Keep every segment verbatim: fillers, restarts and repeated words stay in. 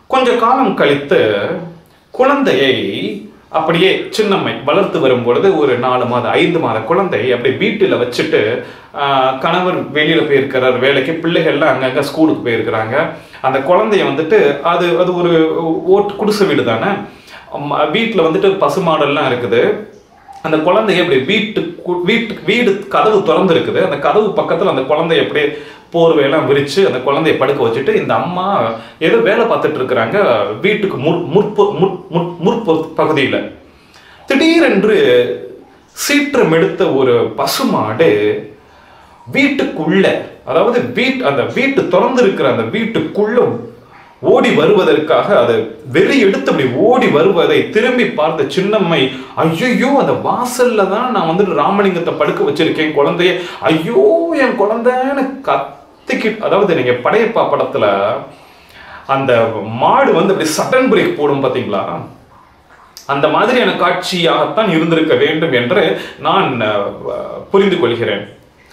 கொஞ்ச காலம் கழித்து குழந்தையை அப்படியே சின்னம்மை வளர்த்து வரும் பொழுது ஒரு நாலு மாத ஐந்து மாத குழந்தை அப்படி வீட்டுல வச்சுட்டு கணவர் வெளியில போயிருக்கிறார் வேலைக்கு, பிள்ளைகள்லாம் அங்கங்க ஸ்கூலுக்கு போயிருக்கிறாங்க. அந்த குழந்தைய வந்துட்டு அது அது ஒரு ஓட்டு குடிசை வீடு தானே, வீட்டுல வந்துட்டு பசுமாடெல்லாம் இருக்குது. அந்த குழந்தைய அப்படி வீட்டு வீட்டு வீடு கதவு திறந்து இருக்குது. அந்த கதவு பக்கத்துல அந்த குழந்தைய அப்படியே போர்வையெல்லாம் விரிச்சு அந்த குழந்தைய படுக்க வச்சுட்டு இந்த அம்மா ஏதோ வேலை பார்த்துட்டு இருக்கிறாங்க வீட்டுக்கு முற்பு முற்பு பகுதியில. திடீரென்று சீற்றம் எடுத்த ஒரு பசுமாடு வீட்டுக்குள்ள, அதாவது வீட்டு அந்த வீட்டு திறந்து இருக்கிற அந்த வீட்டுக்குள்ள ஓடி வருவதற்காக அது வெறி எடுத்து அப்படி ஓடி வருவதை திரும்பி பார்த்த சின்னம்மை, ஐயோ அந்த வாசல்ல தான் நான் வந்துட்டு ராமலிங்கத்தை படுக்க வச்சிருக்கேன் குழந்தைய, ஐயோ என் குழந்தைன்னு கத்திக்கிட்டு. அதாவது நீங்க படையப்பா படத்துல அந்த மாடு வந்து அப்படி சடன் பிரேக் போடும் பாத்தீங்களா, அந்த மாதிரியான காட்சியாகத்தான் இருந்திருக்க வேண்டும் என்று நான் புரிந்து கொள்கிறேன்.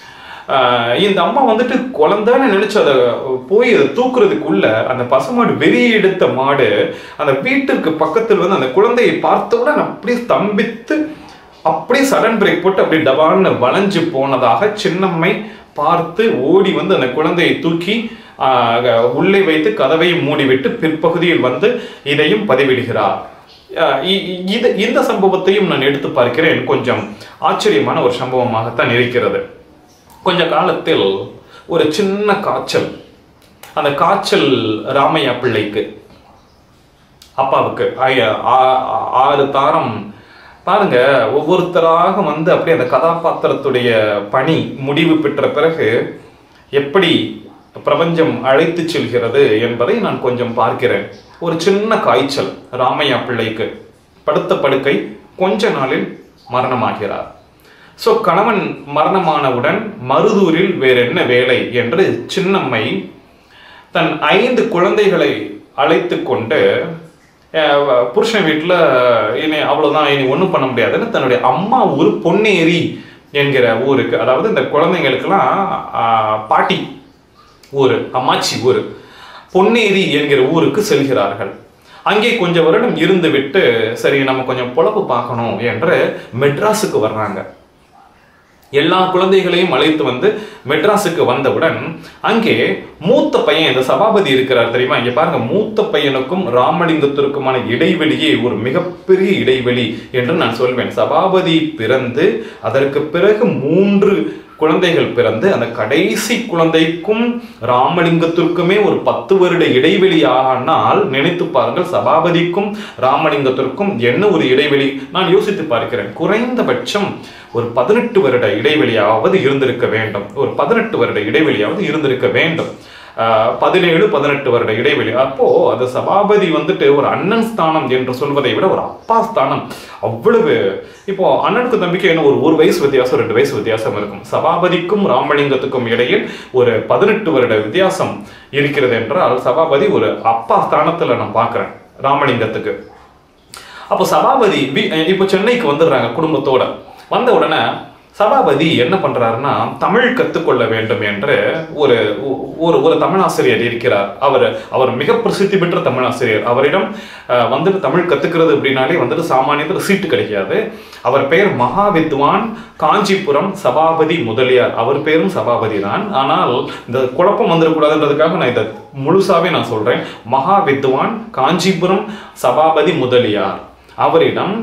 இந்த அம்மா வந்துட்டு குழந்தைன்னு நினைச்சு அதை போய் அதை தூக்குறதுக்குள்ள அந்த பசுமாடு வெறி எடுத்த மாடு அந்த வீட்டுக்கு பக்கத்தில் வந்து அந்த குழந்தையை பார்த்தவுடன் அப்படியே ஸ்தம்பித்து அப்படியே சடன் பிரேக் போட்டு அப்படியே டபான்னு வளைஞ்சு போனதாக சின்னம்மை பார்த்து ஓடி வந்து அந்த குழந்தையை தூக்கி உள்ளே வைத்து கதவை மூடிவிட்டு பிற்பகுதியில் வந்து இதையும் பதிவிடுகிறார். இது இந்த சம்பவத்தையும் நான் எடுத்து பார்க்கிறேன். கொஞ்சம் ஆச்சரியமான ஒரு சம்பவமாகத்தான் இருக்கிறது. கொஞ்ச காலத்தில் ஒரு சின்ன காய்ச்சல், அந்த காய்ச்சல் ராமையா பிள்ளைக்கு அப்பாவுக்கு ஆறு தாரம் பாருங்க. ஒவ்வொருத்தராக வந்து அப்படியே அந்த கதாபாத்திரத்துடைய பணி முடிவு பெற்ற பிறகு எப்படி பிரபஞ்சம் அழைத்து செல்கிறது என்பதை நான் கொஞ்சம் பார்க்கிறேன். ஒரு சின்ன காய்ச்சல் ராமையா பிள்ளைக்கு, படுத்த படுக்கை, கொஞ்ச நாளில் மரணமாகிறார். ஸோ கணவன் மரணமானவுடன் மருதூரில் வேற என்ன வேலை என்று சின்னம்மை தன் ஐந்து குழந்தைகளை அழைத்து கொண்டு புருஷன் வீட்டில் இனி அவ்வளோதான், இனி ஒன்றும் பண்ண முடியாதுன்னு தன்னுடைய அம்மா ஊர் பொன்னேரி என்கிற ஊருக்கு, அதாவது இந்த குழந்தைங்களுக்கெல்லாம் பாட்டி ஊர், அம்மாச்சி ஊர் பொன்னேரி என்கிற ஊருக்கு செல்கிறார்கள். அங்கே கொஞ்சம் வருடம் இருந்து விட்டு சரி நம்ம கொஞ்சம் பொழப்பு பார்க்கணும் என்று மெட்ராஸுக்கு வர்றாங்க. எல்லா குழந்தைகளையும் அழைத்து வந்து மெட்ராஸுக்கு வந்தவுடன் அங்கே மூத்த பையன், இந்த சபாபதி இருக்கிறார் தெரியுமா, இங்க பாருங்க, மூத்த பையனுக்கும் ராமலிங்கத்திற்குமான இடைவெளியே ஒரு மிகப்பெரிய இடைவெளி என்று நான் சொல்வேன். சபாபதி பிறந்து அதற்கு பிறகு மூன்று குழந்தைகள் பிறந்து அந்த கடைசி குழந்தைக்கும் ராமலிங்கத்திற்குமே ஒரு பத்து வருட இடைவெளி ஆனால் நினைத்து பாருங்கள், சபாபதிக்கும் ராமலிங்கத்திற்கும் என்ன ஒரு இடைவெளி. நான் யோசித்து பார்க்கிறேன், குறைந்தபட்சம் ஒரு பதினெட்டு வருட இடைவெளியாவது இருந்திருக்க வேண்டும், ஒரு பதினெட்டு வருட இடைவெளியாவது இருந்திருக்க வேண்டும். பதினேழு பதினெட்டு வருட இடைவெளி. அப்போ அந்த சபாபதி வந்துட்டு ஒரு அண்ணன் ஸ்தானம் என்று சொல்வதை விட ஒரு அப்பா ஸ்தானம். அவ்வளவு இப்போ அண்ணனுக்கு தம்பிக்கு என்ன ஒரு ஒரு வயசு வித்தியாசம், ரெண்டு வயசு வித்தியாசம் இருக்கும். சபாபதிக்கும் ராமலிங்கத்துக்கும் இடையில் ஒரு பதினெட்டு வருட வித்தியாசம் இருக்கிறது என்றால் சபாபதி ஒரு அப்பா ஸ்தானத்துல நான் பார்க்கிறேன் ராமலிங்கத்துக்கு. அப்போ சபாபதி இப்போ சென்னைக்கு வந்துடுறாங்க குடும்பத்தோட. வந்த உடனே சபாபதி என்ன பண்றாருன்னா தமிழ் கற்றுக்கொள்ள வேண்டும் என்று ஒரு ஒரு ஒரு தமிழாசிரியர் இருக்கிறார். அவர் அவர் மிக பிரசித்தி பெற்ற தமிழாசிரியர். அவரிடம் வந்துட்டு தமிழ் கத்துக்கிறது அப்படின்னாலே வந்துட்டு சாமானியத்தில் சீட்டு கிடைக்காது. அவர் பெயர் மகாவித்வான் காஞ்சிபுரம் சபாபதி முதலியார். அவர் பேரும் சபாபதி தான். ஆனால் இந்த குழப்பம் வந்துடக்கூடாதுன்றதுக்காக நான் இதை முழுசாவே நான் சொல்றேன். மகாவித்வான் காஞ்சிபுரம் சபாபதி முதலியார். அவரிடம்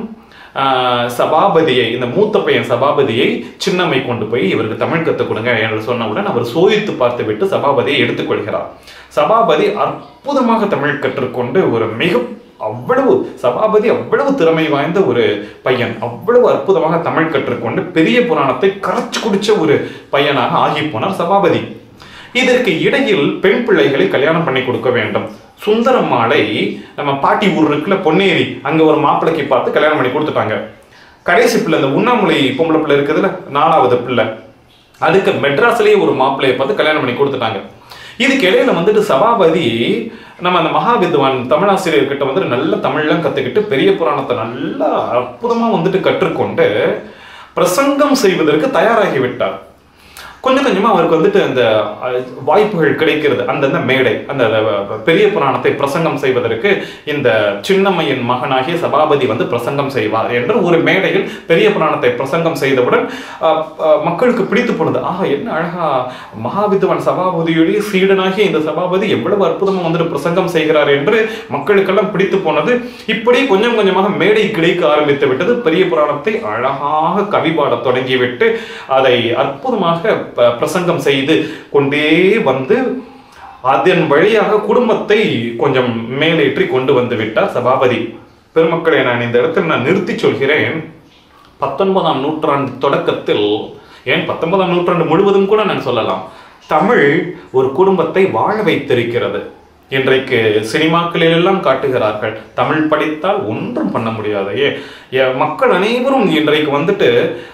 சபாபதியை, இந்த மூத்த பையன் சபாபதியை சின்னம்மை கொண்டு போய் இவருக்கு தமிழ் கற்றுக் கொடுங்க என்று சொன்னவுடன் அவர் சோதித்து பார்த்து விட்டு சபாபதியை எடுத்துக்கொள்கிறார். சபாபதி அற்புதமாக தமிழ் கற்றுக்கொண்டு ஒரு மிக அவ்வளவு சபாபதி அவ்வளவு திறமை வாய்ந்த ஒரு பையன், அவ்வளவு அற்புதமாக தமிழ் கற்றுக்கொண்டு பெரிய புராணத்தை கரைச்சு குடிச்ச ஒரு பையனாக ஆகி போனார் சபாபதி. இதற்கு இடையில் பெண் பிள்ளைகளை கல்யாணம் பண்ணி கொடுக்க வேண்டும். சுந்தரம்மாளை நம்ம பாட்டி ஊர் இருக்குல்ல பொன்னேரி, அங்க ஒரு மாப்பிள்ளைக்கு பார்த்து கல்யாணம் பண்ணி கொடுத்துட்டாங்க. கடைசி பிள்ளை இந்த உண்ணாமலை பொம்பளை பிள்ளை இருக்குதுல்ல, நாலாவது பிள்ளை, அதுக்கு மெட்ராஸ்லயே ஒரு மாப்பிள்ளையை பார்த்து கல்யாணம் பண்ணி கொடுத்துட்டாங்க. இதுக்கு இடையில வந்துட்டு சபாபதி நம்ம அந்த மகாவித்வான் தமிழாசிரியர்கிட்ட வந்துட்டு நல்ல தமிழ்லாம் கத்துக்கிட்டு பெரிய புராணத்தை நல்லா அற்புதமா வந்துட்டு கற்றுக்கொண்டு பிரசங்கம் செய்வதற்கு தயாராகி விட்டார். கொஞ்சம் கொஞ்சமா அவருக்கு வந்துட்டு அந்த வாய்ப்புகள் கிடைக்கிறது. அந்தந்த மேடை, அந்த பெரிய புராணத்தை பிரசங்கம் செய்வதற்கு இந்த சின்னம்மையின் மகனாகிய சபாபதி வந்து பிரசங்கம் செய்வார் என்று ஒரு மேடையில் பெரிய புராணத்தை பிரசங்கம் செய்தவுடன் மக்களுக்கு பிடித்து போனது. ஆஹா, என்ன அழகா மகாவித்வான் சபாபதியுடைய சீடனாகிய இந்த சபாபதி எவ்வளவு அற்புதமா வந்துட்டு பிரசங்கம் செய்கிறார் என்று மக்களுக்கெல்லாம் பிடித்து போனது. இப்படி கொஞ்சம் கொஞ்சமாக மேடை கிடைக்க ஆரம்பித்து விட்டது. பெரிய புராணத்தை அழகாக கவிபாட தொடங்கிவிட்டு அதை அற்புதமாக பிரசங்கம் செய்து கொண்டே வந்து அதன் வழியாக குடும்பத்தை கொஞ்சம் மேலேற்றி கொண்டு வந்து விட்டார் சபாபதி. பெருமக்களை, நான் இந்த இடத்தில் நான் நிறுத்தி சொல்கிறேன், பத்தொன்பதாம் நூற்றாண்டு தொடக்கத்தில், ஏன் பத்தொன்பதாம் நூற்றாண்டு முழுவதும் கூட நான் சொல்லலாம், தமிழ் ஒரு குடும்பத்தை வாழ வைத்திருக்கிறது. இன்றைக்கு சினிமாக்களில் எல்லாம் காட்டுகிறார்கள், தமிழ் படித்தால் ஒன்றும் பண்ண முடியாது. ஏ மக்கள் அனைவரும் இன்றைக்கு வந்துட்டு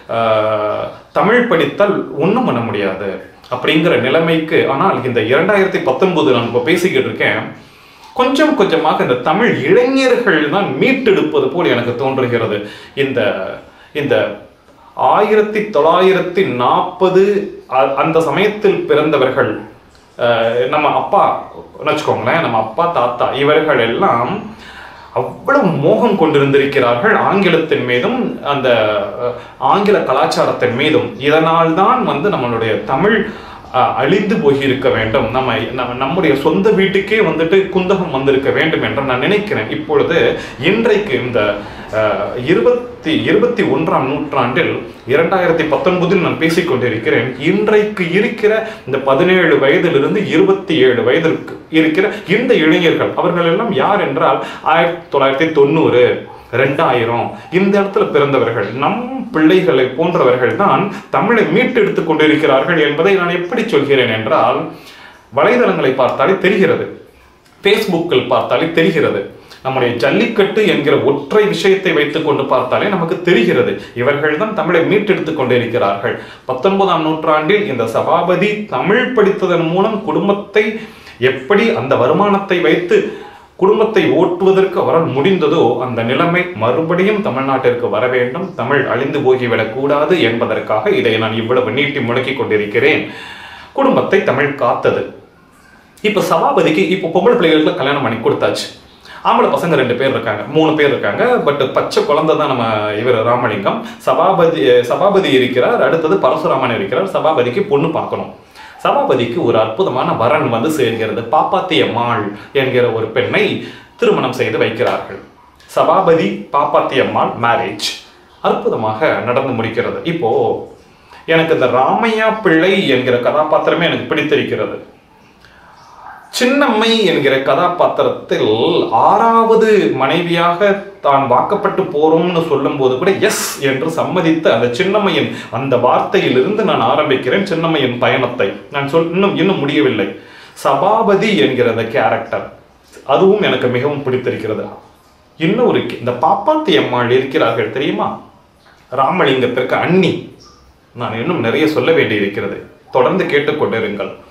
தமிழ் படித்தால் ஒன்றும் பண்ண முடியாது அப்படிங்கிற நிலைமைக்கு. ஆனால் இந்த இரண்டாயிரத்தி பத்தொன்பது நான் இப்போ பேசிக்கிட்டு இருக்கேன், கொஞ்சம் கொஞ்சமாக இந்த தமிழ் இளைஞர்கள் தான் மீட்டெடுப்பது போல் எனக்கு தோன்றுகிறது. இந்த இந்த ஆயிரத்தி தொள்ளாயிரத்தி நாற்பது அந்த சமயத்தில் பிறந்தவர்கள், நம்ம அப்பா வச்சுக்கோங்களேன், நம்ம அப்பா தாத்தா இவர்கள் எல்லாம் அவ்வளவு மோகம் கொண்டிருந்திருக்கிறார்கள் ஆங்கிலத்தின் மீதும் அந்த ஆங்கில கலாச்சாரத்தின் மீதும். இதனால் தான் வந்து நம்மளுடைய தமிழ் அழிந்து போயிருக்க வேண்டும், நம்ம நம்முடைய சொந்த வீட்டுக்கே வந்துட்டு குந்தகம் வந்திருக்க வேண்டும் என்று நான் நினைக்கிறேன். இப்பொழுது இன்றைக்கு இந்த இருபத்தி இருபத்தி ஒன்றாம் நூற்றாண்டில் இரண்டாயிரத்தி பத்தொன்பதில் நான் பேசிக்கொண்டிருக்கிறேன். இன்றைக்கு இருக்கிற இந்த பதினேழு வயதிலிருந்து இருபத்தி ஏழு வயதிற்கு இருக்கிற இந்த இளைஞர்கள், அவர்கள் எல்லாம் யார் என்றால் ஆயிரத்தி தொள்ளாயிரத்தி தொண்ணூறு ரெண்டாயிரம் இந்த இடத்துல பிறந்தவர்கள், நம் பிள்ளைகளை போன்றவர்கள் தான் தமிழை மீட்டெடுத்துக் கொண்டிருக்கிறார்கள் என்பதை நான் எப்படி சொல்கிறேன் என்றால், வலைதளங்களை பார்த்தாலே தெரிகிறது, பேஸ்புக்கில் பார்த்தாலே தெரிகிறது, நம்முடைய ஜல்லிக்கட்டு என்கிற ஒற்றை விஷயத்தை வைத்துக் கொண்டு பார்த்தாலே நமக்கு தெரிகிறது, இவர்கள் தான் தமிழை மீட்டெடுத்துக் கொண்டிருக்கிறார்கள். பத்தொன்பதாம் நூற்றாண்டில் இந்த சபாபதி தமிழ் படித்ததன் மூலம் குடும்பத்தை எப்படி அந்த வருமானத்தை வைத்து குடும்பத்தை ஓட்டுவதற்கு அவரால் முடிந்ததோ அந்த நிலைமை மறுபடியும் தமிழ்நாட்டிற்கு வர வேண்டும், தமிழ் அழிந்து போகிவிடக் கூடாது என்பதற்காக இதை நான் இவ்வளவு நீட்டி முடக்கி கொண்டிருக்கிறேன். குடும்பத்தை தமிழ் காத்தது. இப்ப சபாபதிக்கு இப்போ பொம்பளை பிள்ளைகளுக்கு கல்யாணம் பண்ணி கொடுத்தாச்சு. ஆம்பளை பசங்க ரெண்டு பேர் இருக்காங்க, மூணு பேர் இருக்காங்க. பட் பச்சை குழந்தை தான் நம்ம இவர் ராமலிங்கம். சபாபதி சபாபதி இருக்கிறார், அடுத்தது பரசுராமன் இருக்கிறார். சபாபதிக்கு பொண்ணு பார்க்கணும். சபாபதிக்கு ஒரு அற்புதமான வரன் வந்து சேர்கிறது. பாப்பாத்தி அம்மாள் என்கிற ஒரு பெண்ணை திருமணம் செய்து வைக்கிறார்கள். சபாபதி பாப்பாத்தி அம்மாள் மேரேஜ் அற்புதமாக நடந்து முடிக்கிறது. இப்போ எனக்கு இந்த ராமையா பிள்ளை என்கிற கதாபாத்திரமே எனக்கு பிடித்திருக்கிறது. சின்னம்மை என்கிற கதாபாத்திரத்தில் ஆறாவது மனைவியாக தான் வாக்கப்பட்டு போறோம்னு சொல்லும் போது கூட எஸ் என்று சம்மதித்த அந்த சின்னம்மையின் அந்த வார்த்தையிலிருந்து நான் ஆரம்பிக்கிறேன் சின்னம்மையின் பயணத்தை. நான் சொல் இன்னும் இன்னும் முடியவில்லை. சபாபதி என்கிற அந்த கேரக்டர் அதுவும் எனக்கு மிகவும் பிடித்திருக்கிறது. இன்னும் ஒரு இந்த பாப்பாத்தி அம்மாள் இருக்கிறார்கள் தெரியுமா, ராமலிங்கத்திற்கு அண்ணி. நான் இன்னும் நிறைய சொல்ல வேண்டி இருக்கிறது, தொடர்ந்து கேட்டுக்கொண்டிருங்கள்.